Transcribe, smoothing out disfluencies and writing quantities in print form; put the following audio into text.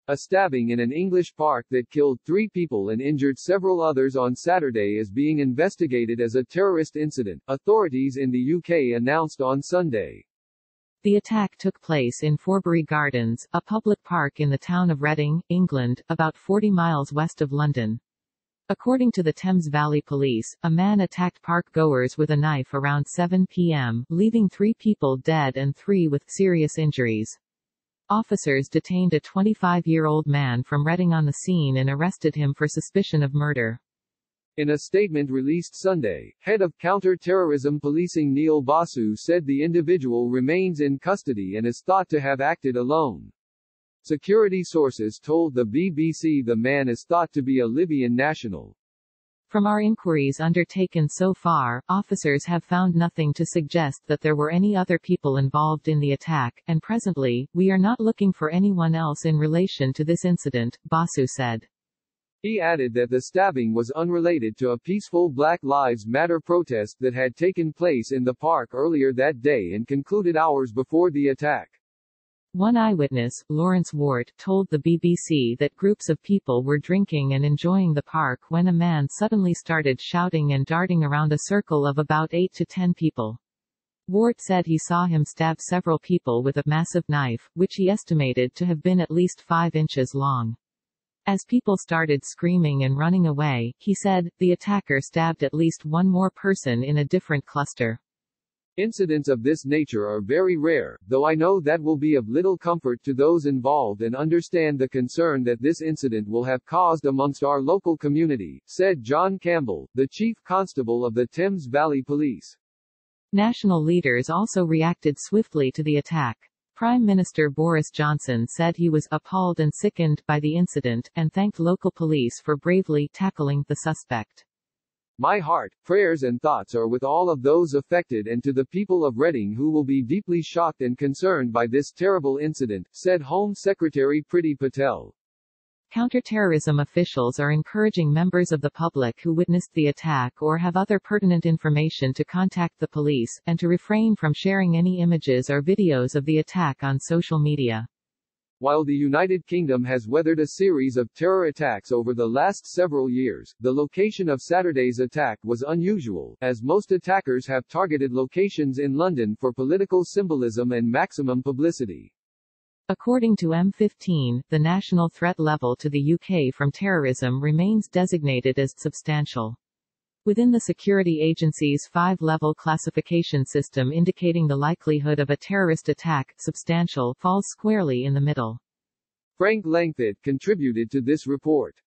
A stabbing in an English park that killed 3 people and injured several others on Saturday is being investigated as a terrorist incident, authorities in the UK announced on Sunday. The attack took place in Forbury Gardens, a public park in the town of Reading, England, about 40 miles west of London. According to the Thames Valley Police, a man attacked park-goers with a knife around 7 p.m., leaving 3 people dead and 3 with serious injuries. Officers detained a 25-year-old man from Reading on the scene and arrested him for suspicion of murder. In a statement released Sunday, head of Counter-terrorism policing Neil Basu said the individual remains in custody and is thought to have acted alone. Security sources told the BBC the man is thought to be a Libyan national. From our inquiries undertaken so far, officers have found nothing to suggest that there were any other people involved in the attack, and presently, we are not looking for anyone else in relation to this incident, Basu said. He added that the stabbing was unrelated to a peaceful Black Lives Matter protest that had taken place in the park earlier that day and concluded hours before the attack. One eyewitness, Lawrence Ward, told the BBC that groups of people were drinking and enjoying the park when a man suddenly started shouting and darting around a circle of about 8 to 10 people. Ward said he saw him stab several people with a massive knife, which he estimated to have been at least 5 inches long. As people started screaming and running away, he said, the attacker stabbed at least one more person in a different cluster. Incidents of this nature are very rare, though I know that will be of little comfort to those involved and understand the concern that this incident will have caused amongst our local community, said John Campbell, the Chief Constable of the Thames Valley Police. National leaders also reacted swiftly to the attack. Prime Minister Boris Johnson said he was appalled and sickened by the incident, and thanked local police for bravely tackling the suspect. My heart, prayers and thoughts are with all of those affected and to the people of Reading who will be deeply shocked and concerned by this terrible incident, said Home Secretary Priti Patel. Counter-terrorism officials are encouraging members of the public who witnessed the attack or have other pertinent information to contact the police, and to refrain from sharing any images or videos of the attack on social media. While the United Kingdom has weathered a series of terror attacks over the last several years, the location of Saturday's attack was unusual, as most attackers have targeted locations in London for political symbolism and maximum publicity. According to M15, the national threat level to the UK from terrorism remains designated as substantial. Within the security agency's 5-level classification system indicating the likelihood of a terrorist attack, substantial falls squarely in the middle. Frank Langford contributed to this report.